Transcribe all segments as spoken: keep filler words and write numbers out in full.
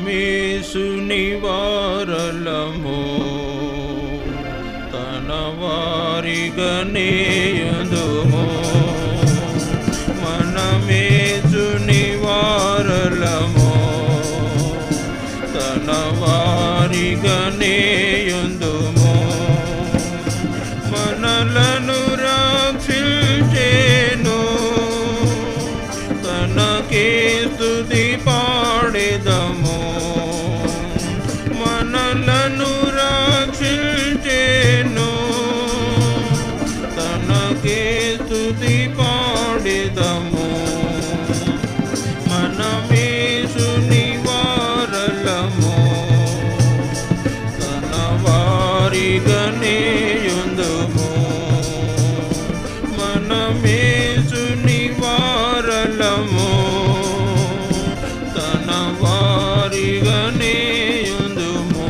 మనమేసుని వారలము తన వారిగనేయుదుము. మనమేసుని వారలము తన వారిగనేయుదుము. మనలను రక్షించెను తనకే స్తుతి పాడెదము. మనలను రక్షించెను తనకే స్తుతి పాడెదము. మనమేసుని వారలము తన వారిగనేయుదుము. మనమేసుని వారలము తన వారిగనేయుదుము.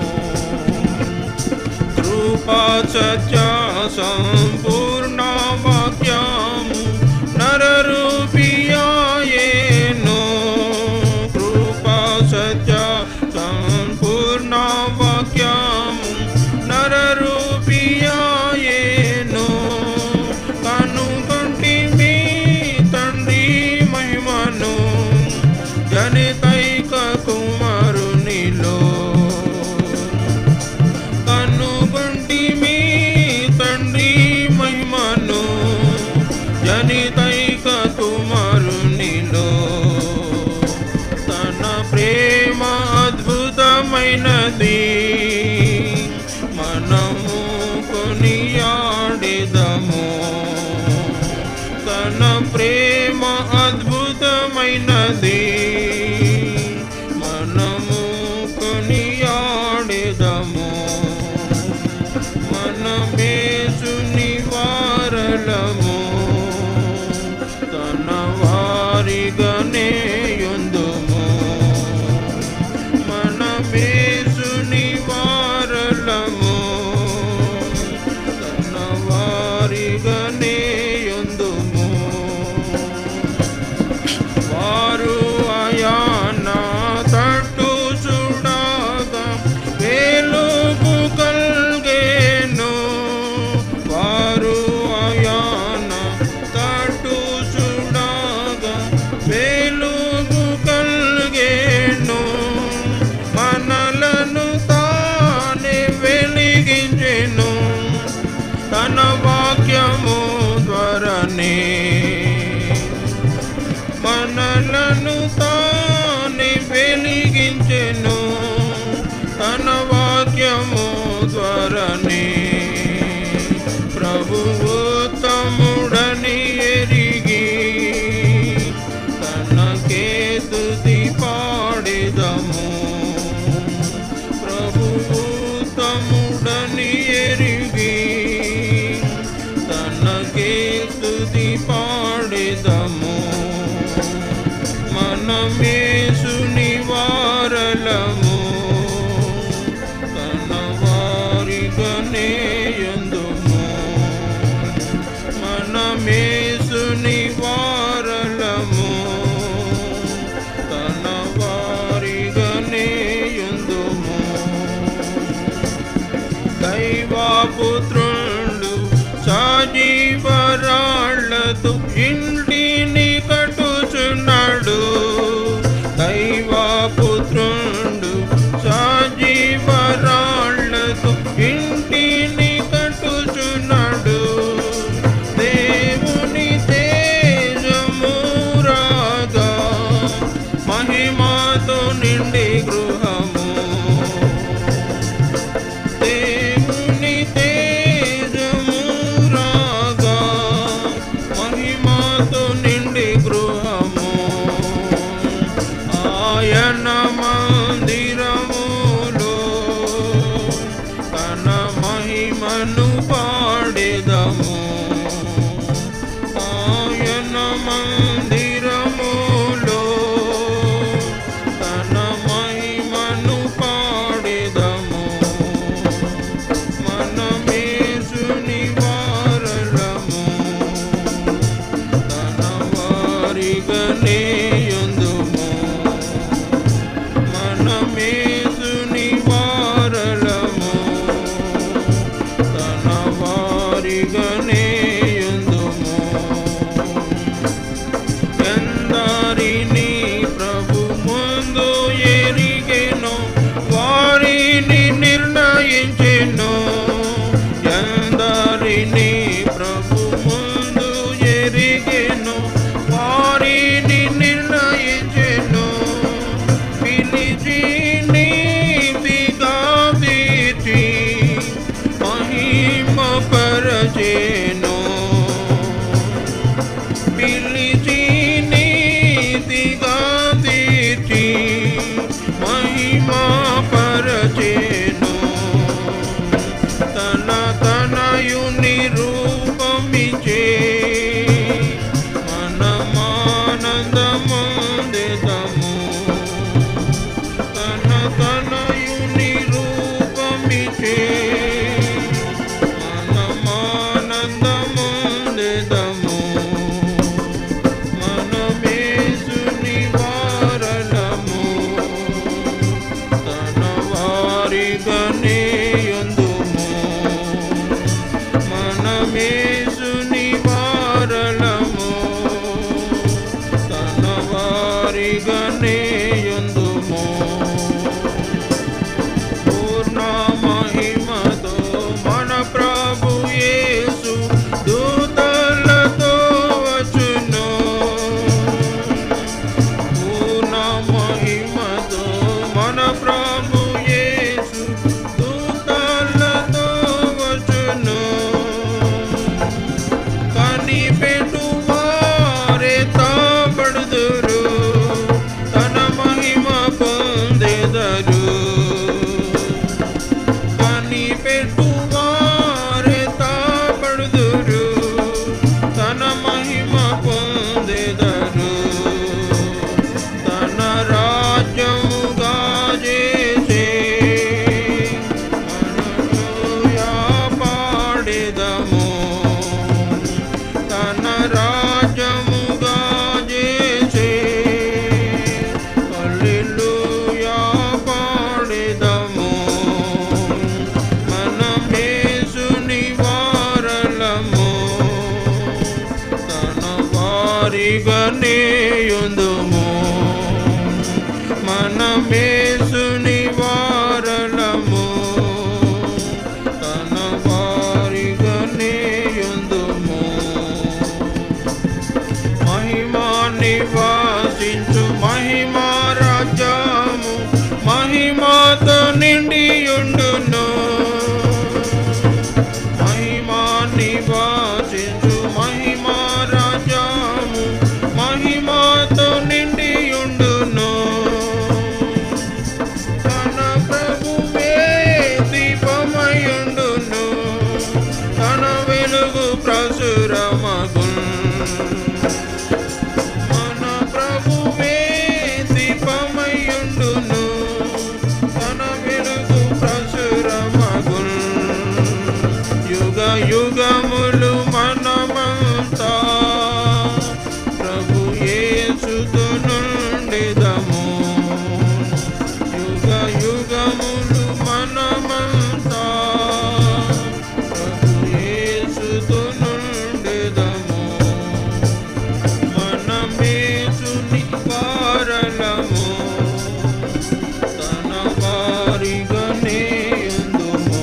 కృపా సత్య సంపూర్ణ వాక్యము నరరూపియాయేను. కృపా సత్య సంపూర్ణ వాక్యము నరరూపియాయేను. కనుగొంటిమి తండ్రి మహిమను జనితైక కుమారునిలో. కనుగొంటిమి తండ్రి మహిమను జనితైక కుమారునిలో. తన ప్రేమ అద్భుతమైనది మనము కొనియాడెదము. తన ప్రేమ అద్భుతమైనది మనము కొనియాడెదము. మనమేసుని వారలము తన వారిగనేయుదుము. మనమేసుని వారలము తన వారిగనేయుదుము. వారు అయాన తట్టు చూడగా వెలుగు కల్గెను. వారు అయాన తట్టు చూడగా వెలుగు కల్గెను. మనలను తానే వెలిగించెను తన వాక్యము ద్వారానే. మనలను తానే వెలిగించెను తన వాక్యము ద్వారానే. ప్రభువు తమ్ముడని ఎరిగి తనకే స్తుతి పాడెదము. ప్రభువు తమ్ముడని ఎరిగి తనకే స్తుతి పాడెదము. మనమేసుని వారలము తన వారిగనేయుదుము. మనమేసుని వారలము తన వారిగనేయుదుము. దైవపుత్రుడు సజీవరాళ్లతో వారిగానే యుందుము. మనమేసుని వారలము, తన వారిగానే యుందుము. మహిమా నివాసించు మహిమా రాజ్యము మహిమాతో నిండియుండును. మహిమా నివాసించు మహిమా రాజ్యము మహిమాతో నిండియుండును. తన ప్రభువే దీపమయుండును, తన వెలుగు ప్రసురమగును. యుగములు మనమంతా ప్రభు యేసుతో నుండిదము. యుగ యుగములు మనమంతా ప్రభు యేసుతో నుండిదము. మనమేసుని వారలము, తన వారిగానే యుందుము.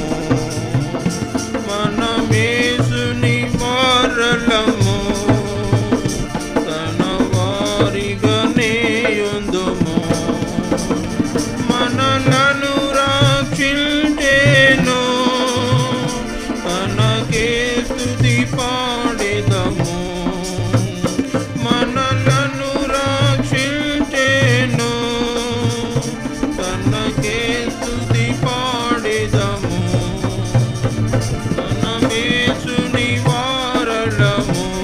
మనమేసుని వారలము, తన వారిగానే యుందుము. మనలను రక్షించెను, తనకే స్తుతి పాడెదము. మనలను రక్షించెను, తనకే స్తుతి పాడెదము. మనమేసుని వారలము,